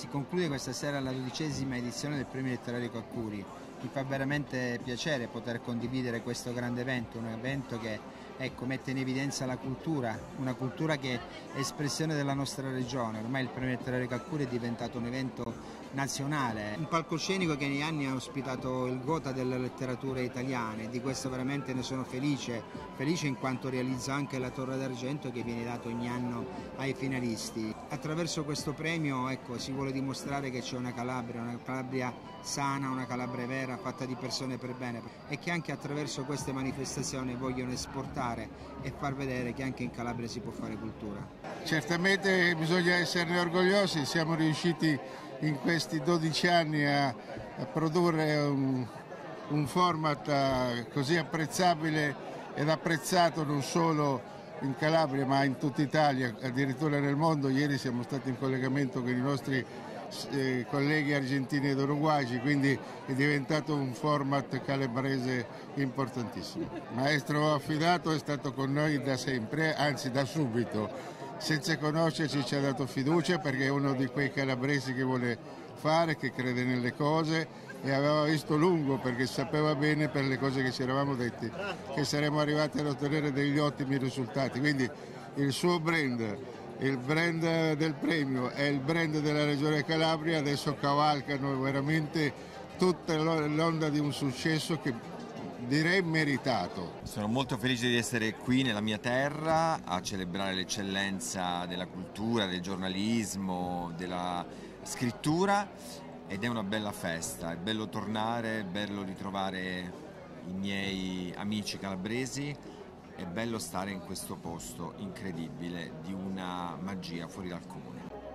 conclude questa sera la 12ª edizione del Premio Letterario Caccuri. Mi fa veramente piacere poter condividere questo grande evento, un evento che mette in evidenza la cultura, una cultura che è espressione della nostra regione. Ormai il Premio Letterario Caccuri è diventato un evento nazionale, un palcoscenico che negli anni ha ospitato il Gotha delle letterature italiane, e di questo veramente ne sono felice in quanto realizza anche la Torre d'Argento che viene dato ogni anno ai finalisti. Attraverso questo premio si vuole dimostrare che c'è una Calabria sana, una Calabria vera, fatta di persone per bene, e che anche attraverso queste manifestazioni vogliono esportare e far vedere che anche in Calabria si può fare cultura. Certamente bisogna esserne orgogliosi, siamo riusciti in questi 12 anni a produrre un format così apprezzabile ed apprezzato non solo in Calabria ma in tutta Italia, addirittura nel mondo. Ieri siamo stati in collegamento con i nostri colleghi argentini ed uruguagi, quindi è diventato un format calabrese importantissimo. Il maestro affidato è stato con noi da sempre, anzi da subito. Senza conoscerci ci ha dato fiducia perché è uno di quei calabresi che vuole fare, che crede nelle cose, e aveva visto lungo perché sapeva bene, per le cose che ci eravamo detti, che saremmo arrivati ad ottenere degli ottimi risultati. Quindi il suo brand, il brand del premio e il brand della Regione Calabria adesso cavalcano veramente tutta l'onda di un successo che direi meritato. Sono molto felice di essere qui nella mia terra a celebrare l'eccellenza della cultura, del giornalismo, della scrittura, ed è una bella festa. È bello tornare, è bello ritrovare i miei amici calabresi, è bello stare in questo posto incredibile di una magia fuori dal comune.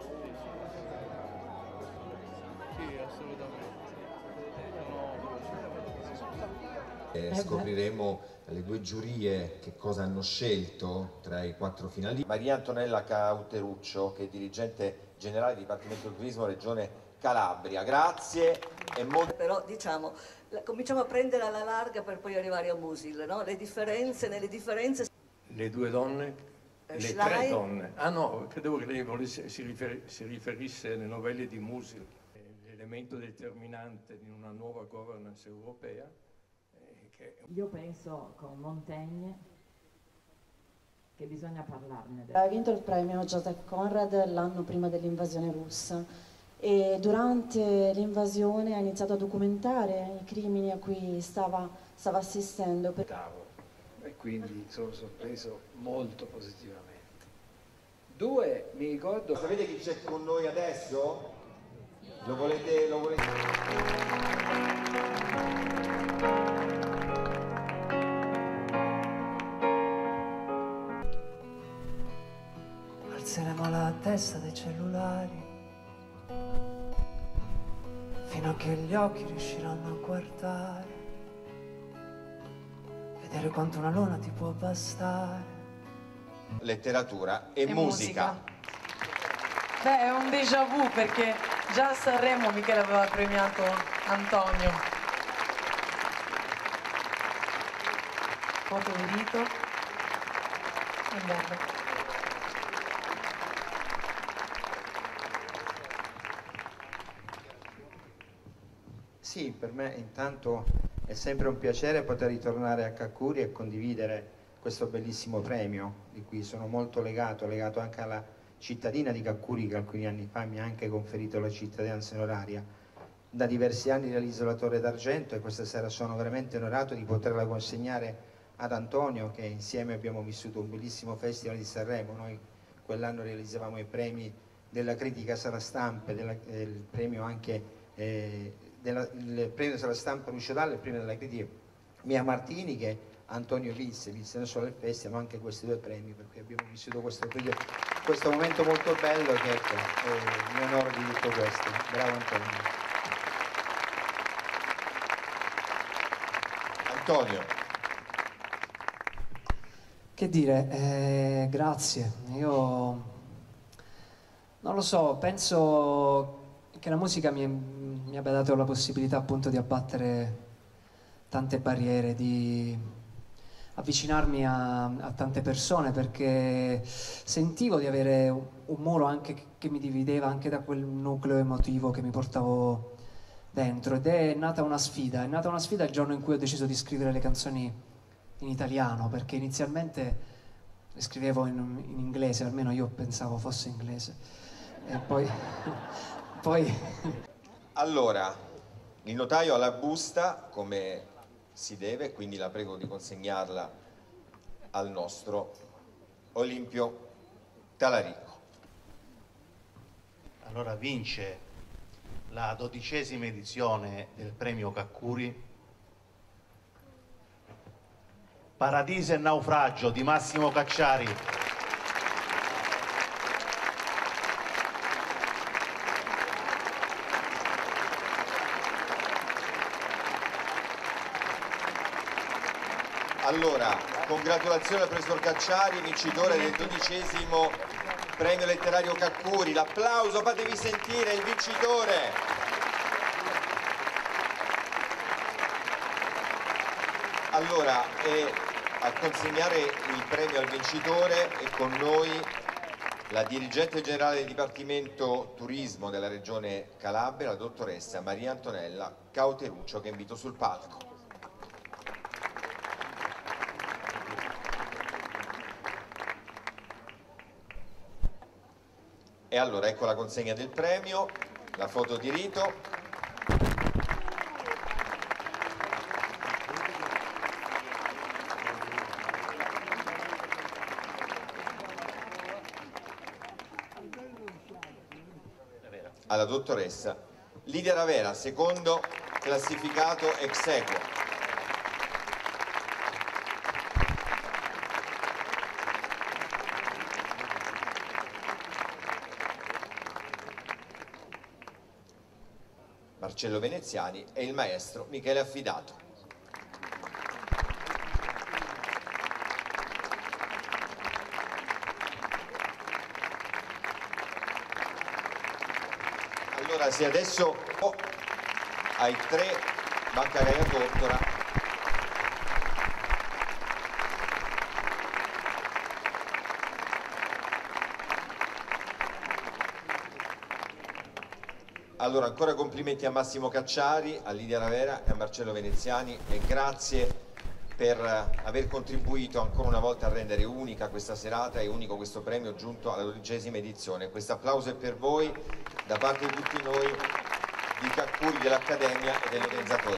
Sì, assolutamente. Scopriremo le due giurie che cosa hanno scelto tra i 4 finalisti. Maria Antonella Cauteruccio, che è dirigente generale Dipartimento del Turismo Regione Calabria. Grazie. Però diciamo, cominciamo a prendere alla larga per poi arrivare a Musil, no? Le differenze. Le due donne, le tre donne. Ah no, credevo che lei si riferisse alle novelle di Musil. L'elemento determinante di una nuova governance europea. Io penso con Montaigne che bisogna parlarne. Ha vinto il premio Joseph Conrad l'anno prima dell'invasione russa e durante l'invasione ha iniziato a documentare i crimini a cui stava assistendo. E quindi sono sorpreso molto positivamente. 2, mi ricordo... Sapete chi c'è con noi adesso? Lo volete... Alzeremo la testa dai cellulari fino a che gli occhi riusciranno a guardare, vedere quanto una luna ti può bastare. Letteratura e musica. Beh, è un déjà vu perché già a Sanremo Michele aveva premiato Antonio. Foto di rito. È bello. Sì, per me intanto è sempre un piacere poter ritornare a Caccuri e condividere questo bellissimo premio di cui sono molto legato anche alla cittadina di Caccuri che alcuni anni fa mi ha anche conferito la cittadinanza onoraria. Da diversi anni realizzo la Torre d'Argento e questa sera sono veramente onorato di poterla consegnare ad Antonio, che insieme abbiamo vissuto un bellissimo festival di Sanremo. Noi quell'anno realizzavamo i premi della critica Sala Stampa, il premio anche il premio della stampa Lucio Dalla e il premio della critica Mia Martini, che Antonio vinse non solo il festival ma anche questi due premi, per cui abbiamo vissuto questo momento molto bello che mi onoro di tutto questo. Bravo Antonio. Antonio. Che dire, grazie. Io non lo so, penso che la musica mi abbia dato la possibilità appunto di abbattere tante barriere, di avvicinarmi a tante persone, perché sentivo di avere un muro anche che mi divideva anche da quel nucleo emotivo che mi portavo dentro, ed è nata una sfida il giorno in cui ho deciso di scrivere le canzoni in italiano, perché inizialmente le scrivevo in inglese, almeno io pensavo fosse inglese, e poi... Allora, il notaio ha la busta come si deve, quindi la prego di consegnarla al nostro Olimpio Talarico. Allora vince la 12ª edizione del premio Caccuri Paradiso e naufragio di Massimo Cacciari. Allora, congratulazioni al professor Cacciari, vincitore del 12° premio letterario Caccuri. L'applauso, fatevi sentire il vincitore. Allora, a consegnare il premio al vincitore è con noi la dirigente generale del Dipartimento Turismo della Regione Calabria, la dottoressa Maria Antonella Cauteruccio, che invito sul palco. E allora ecco la consegna del premio, la foto di rito. Alla dottoressa Lidia Ravera, secondo classificato ex aequo. Marcello Veneziani e il maestro Michele Affidato. Allora, se adesso ai 3 Banca Gaia Tortora Allora, ancora complimenti a Massimo Cacciari, a Lidia Ravera e a Marcello Veneziani, e grazie per aver contribuito ancora una volta a rendere unica questa serata e unico questo premio giunto alla 12ª edizione. Questo applauso è per voi da parte di tutti noi di Caccuri, dell'Accademia e degli organizzatori.